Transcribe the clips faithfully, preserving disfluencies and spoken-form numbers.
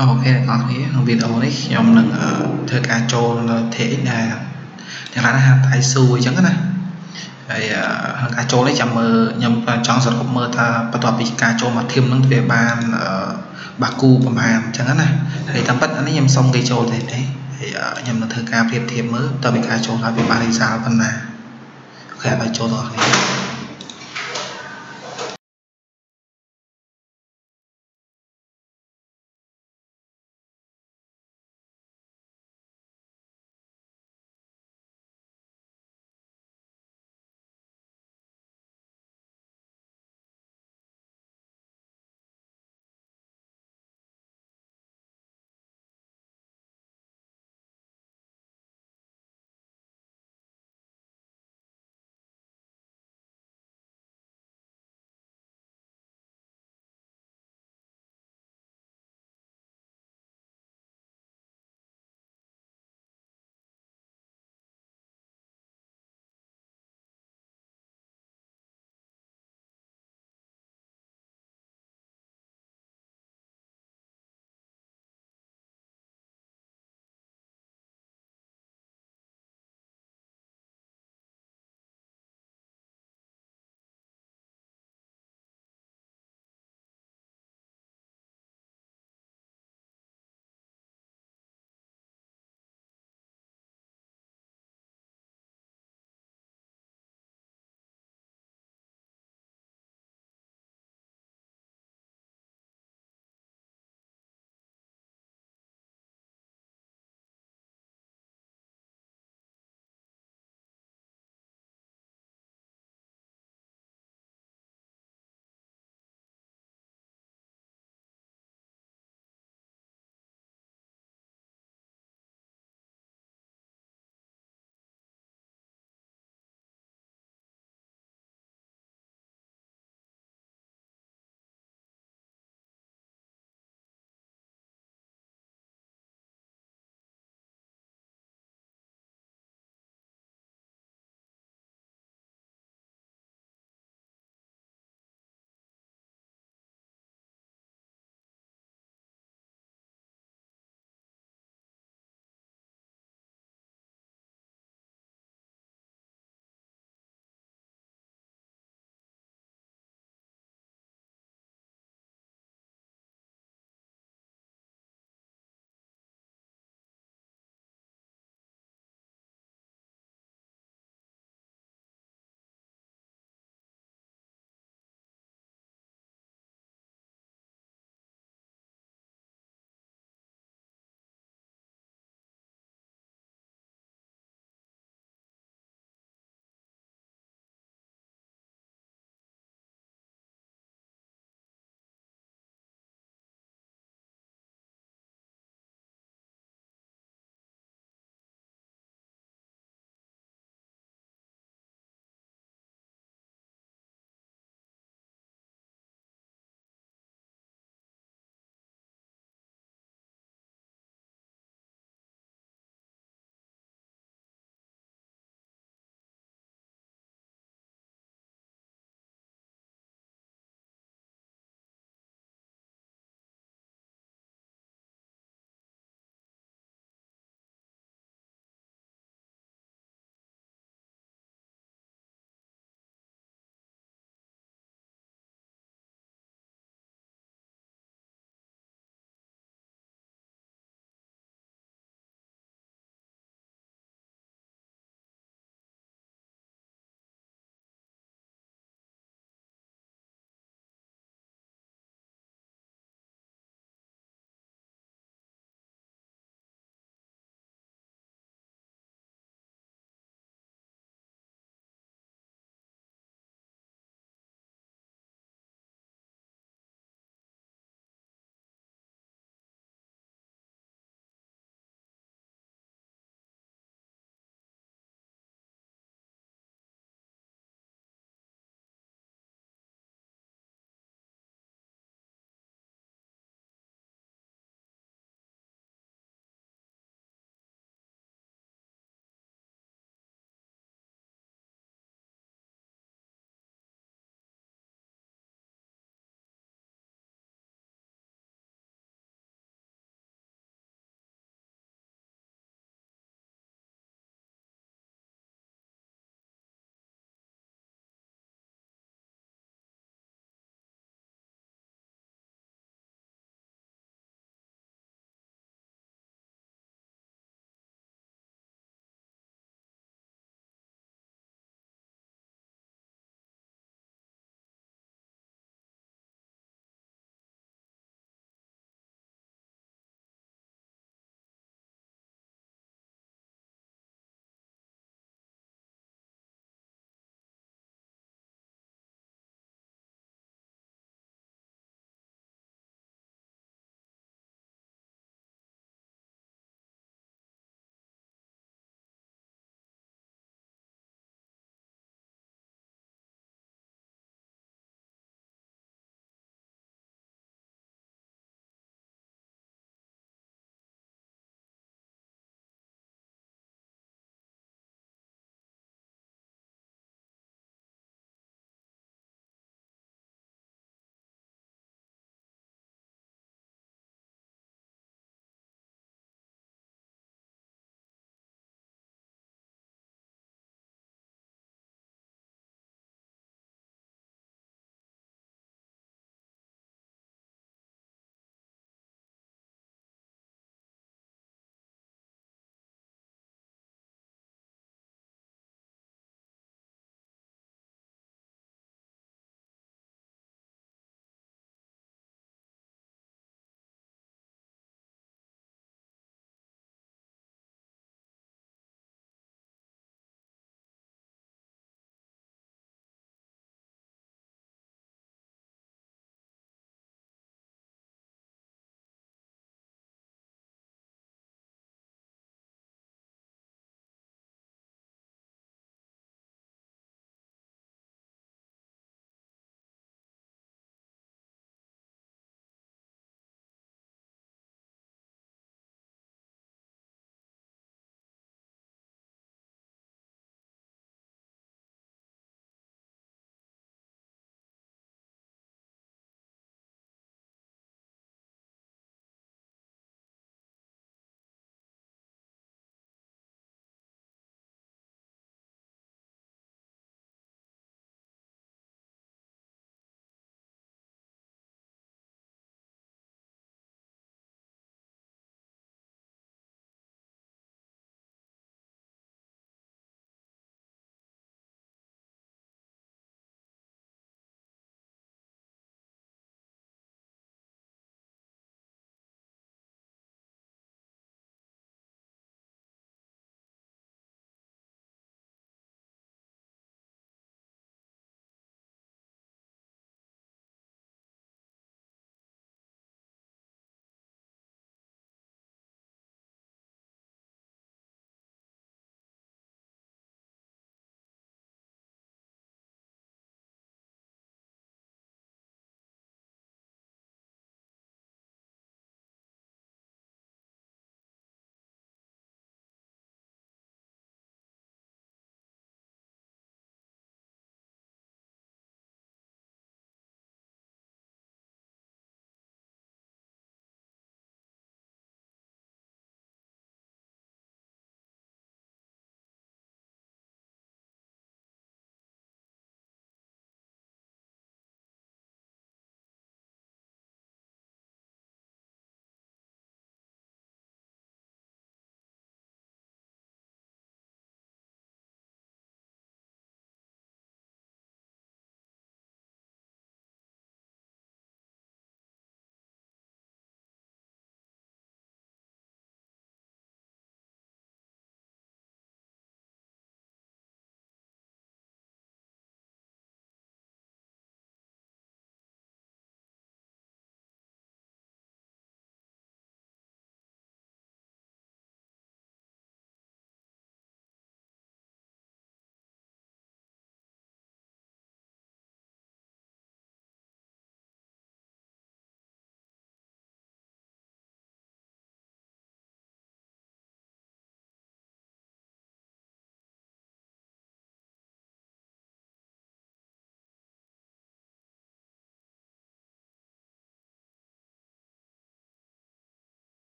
អូខេអ្នកនរគ្នាក្នុងវីដេអូនេះខ្ញុំនឹងធ្វើការចូលនៅ ที เอ็กซ์ ដែលអ្នកខ្លះហាត់ដៃស៊ូអញ្ចឹងណាហើយការចូលនេះចាំមើលខ្ញុំចង់សរុបមើលថាបន្ទាប់ពីការចូលមកធៀមនឹងវាបានបាគូប្រហែលអញ្ចឹងណាហើយតាមពិតអានេះខ្ញុំសុំគេចូលទេទេហើយខ្ញុំនឹងធ្វើការប្រៀបធៀបមើលតើពីការចូលហើយវាបានរីសាលប៉ុណ្ណាអូខេឲ្យចូលដល់គ្នា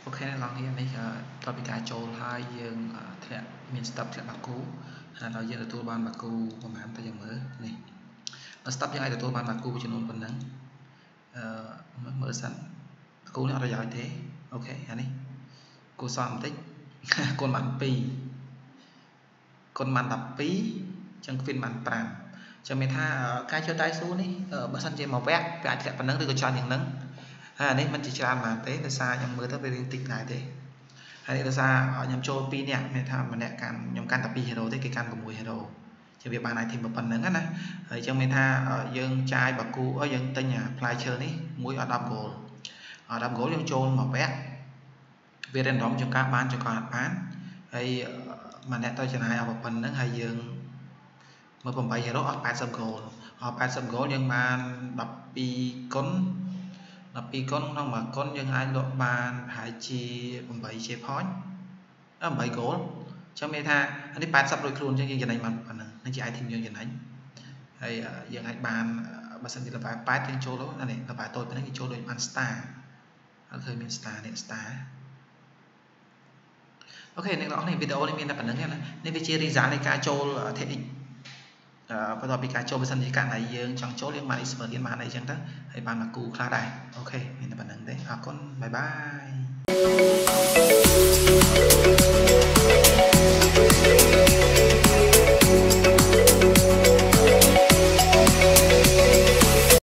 ok lòng hiện nay tao bị cài trâu hai dương thẹn miền stop thẹn bạc cú hay là dương là tôi ban bạc cú của màn ta giờ mới này nó stop như ai là tôi ban bạc cú cho nên phần nắng mở sẵn cú nó ra dài thế ok anh đi cô xong tích con bạn pi con màn đập pí trong phiên bản tràm cho mình tha cái cho tay xuống đi ở bờ sân trên màu vét cái chạy phần nắng được cho những nắng à đấy mình chỉ cho mà thế là xa nhưng mới tới về liên tịch lại thế hay là xa ở nhầm châu pi nè mình tham mà nè can nhầm can tập pi hero thế cái can của mùi hero cho việc bàn này thì một phần nắng á ở trong mình tha ở dương trai bạc cu ở dương tây nhà fly chơi đi mũi ở đập gỗ ở đập gỗ dương châu màu vét về đèn đóm cho các bạn cho các bạn hay mà nè tôi chẳng hay ở một phần nắng hay dương màผมไปเฮโร่ออกแปดสิบโกลออกแปดสิบโกลยังมาดับปีก้นดับปีก้นน้องมาก้นยังไอ้ดอกบานหายชีผมไปเชฟพอยต์อ่ะไปโกลcho mê tha anh ấyแปดสิบrồi luôn cho những cái này mà phần nên chỉ ai thêm nhiều như này hay những ai bàn mà sân thì là phải bảy trên chỗ đó này là phải tôi phải cái chỗ đôi bàn star ở thời miền star này star ok nên đó này video này mình là phần lớn này nên vi chia đi giá này ca chỗ thể định và rồi bị cả châu bên sân thì cả này dương trong chỗ liên mạng expert liên mạng này chẳng đó hay bàn mà cũ khá đại ok mình là phần lớn đấy à con bye bye